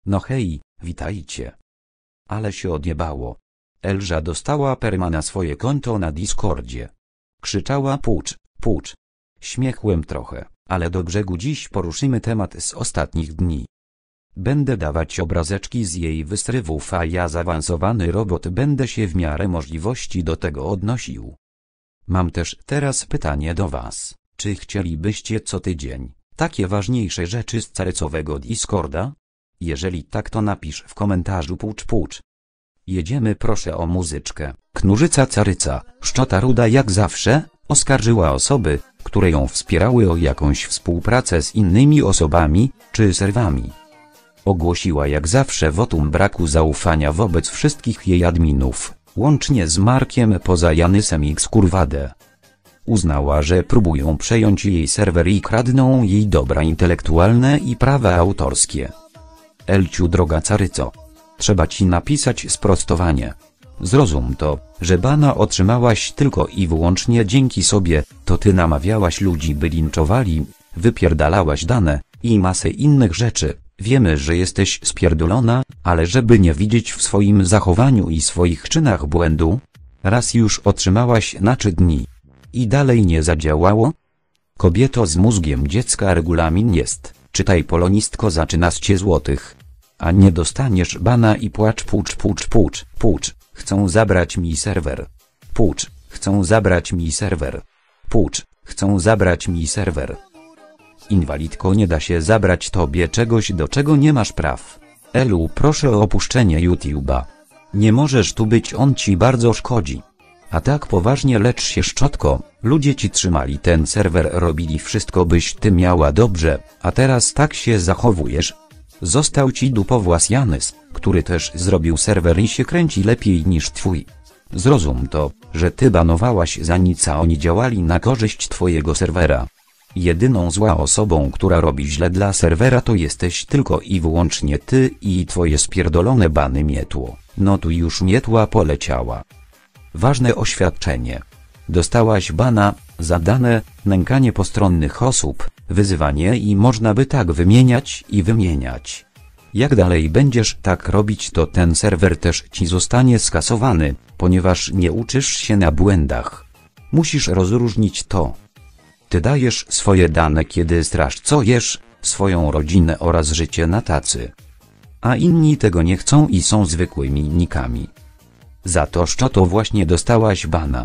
No hej, witajcie. Ale się odjebało. Elża dostała perma na swoje konto na Discordzie. Krzyczała pucz, pucz. Śmiechłem trochę, ale do brzegu dziś poruszymy temat z ostatnich dni. Będę dawać obrazeczki z jej wysrywów, a ja, zaawansowany robot, będę się w miarę możliwości do tego odnosił. Mam też teraz pytanie do was. Czy chcielibyście co tydzień takie ważniejsze rzeczy z carycowego Discorda? Jeżeli tak, to napisz w komentarzu pucz pucz. Jedziemy, proszę o muzyczkę. Knurzyca Caryca, szczota ruda jak zawsze, oskarżyła osoby, które ją wspierały, o jakąś współpracę z innymi osobami, czy serwami. Ogłosiła jak zawsze wotum braku zaufania wobec wszystkich jej adminów, łącznie z Markiem poza Janysem X kurwadę. Uznała, że próbują przejąć jej serwer i kradną jej dobra intelektualne i prawa autorskie. Elciu, droga Caryco, trzeba ci napisać sprostowanie. Zrozum to, że bana otrzymałaś tylko i wyłącznie dzięki sobie, to ty namawiałaś ludzi, by linczowali, wypierdalałaś dane i masę innych rzeczy. Wiemy, że jesteś spierdolona, ale żeby nie widzieć w swoim zachowaniu i swoich czynach błędu, raz już otrzymałaś na 3 dni. I dalej nie zadziałało? Kobieto z mózgiem dziecka, regulamin jest, czytaj polonistko, za 13 złotych. A nie dostaniesz bana i płacz pucz pucz pucz pucz, chcą zabrać mi serwer. Pucz, chcą zabrać mi serwer. Pucz, chcą zabrać mi serwer. Inwalidko, nie da się zabrać tobie czegoś, do czego nie masz praw. Elu, proszę o opuszczenie YouTube'a. Nie możesz tu być, on ci bardzo szkodzi. A tak poważnie, lecz się szczotko, ludzie ci trzymali ten serwer, robili wszystko, byś ty miała dobrze, a teraz tak się zachowujesz. Został ci dupowłas Janys, który też zrobił serwer i się kręci lepiej niż twój. Zrozum to, że ty banowałaś za nic, a oni działali na korzyść twojego serwera. Jedyną zła osobą, która robi źle dla serwera, to jesteś tylko i wyłącznie ty i twoje spierdolone bany mietło. No tu już mietła poleciała. Ważne oświadczenie. Dostałaś bana za dane, nękanie postronnych osób, wyzywanie i można by tak wymieniać i wymieniać. Jak dalej będziesz tak robić, to ten serwer też ci zostanie skasowany, ponieważ nie uczysz się na błędach. Musisz rozróżnić to. Ty dajesz swoje dane, kiedy strasz co jesz, swoją rodzinę oraz życie na tacy. A inni tego nie chcą i są zwykłymi nikami. Za to szczoto właśnie dostałaś bana.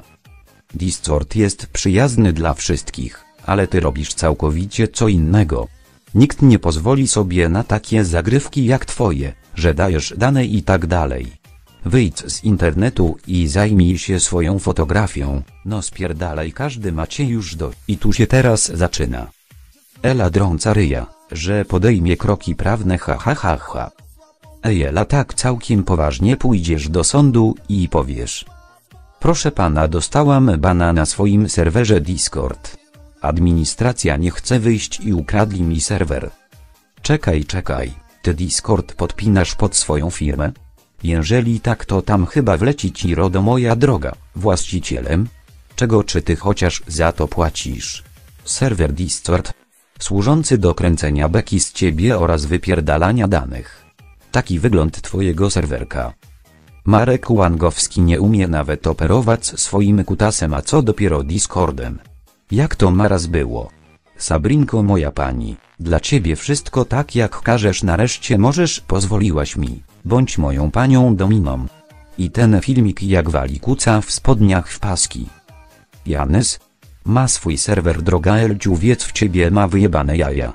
Discord jest przyjazny dla wszystkich, ale ty robisz całkowicie co innego. Nikt nie pozwoli sobie na takie zagrywki jak twoje, że dajesz dane i tak dalej. Wyjdź z internetu i zajmij się swoją fotografią, no spierdalaj, każdy macie już do. I tu się teraz zaczyna. Ela drąca ryja, że podejmie kroki prawne, ha ha ha ha. Ela, tak całkiem poważnie pójdziesz do sądu i powiesz: proszę pana, dostałam bana na swoim serwerze Discord. Administracja nie chce wyjść i ukradli mi serwer. Czekaj, ty Discord podpinasz pod swoją firmę? Jeżeli tak, to tam chyba wleci ci RODO, moja droga, właścicielem. Czego, czy ty chociaż za to płacisz? Serwer Discord, służący do kręcenia beki z ciebie oraz wypierdalania danych. Taki wygląd twojego serwerka. Marek Łangowski nie umie nawet operować swoim kutasem, a co dopiero Discordem. Jak to maraz było? Sabrinko, moja pani, dla ciebie wszystko tak jak każesz, nareszcie możesz, pozwoliłaś mi, bądź moją panią dominą. I ten filmik jak wali kuca w spodniach w paski. Janys ma swój serwer, droga Elciu, wiedz, w ciebie ma wyjebane jaja.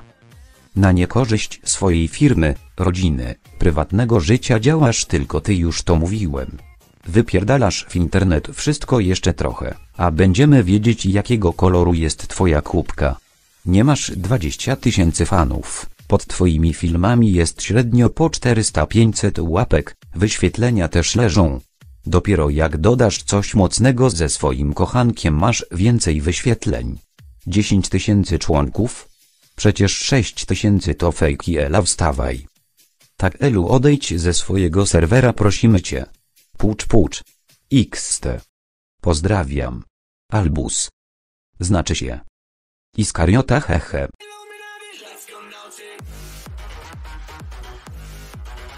Na niekorzyść swojej firmy, rodziny, prywatnego życia działasz tylko ty, już to mówiłem. Wypierdalasz w internet wszystko jeszcze trochę, a będziemy wiedzieć, jakiego koloru jest twoja kubka. Nie masz 20 000 fanów, pod twoimi filmami jest średnio po 400-500 łapek, wyświetlenia też leżą. Dopiero jak dodasz coś mocnego ze swoim kochankiem, masz więcej wyświetleń. 10 000 członków? Przecież 6 000 to fejki. Ela, wstawaj. Tak, Elu, odejdź ze swojego serwera, prosimy cię. Pucz pucz. XT. Pozdrawiam. Albus. Znaczy się. Iskariota, hehe.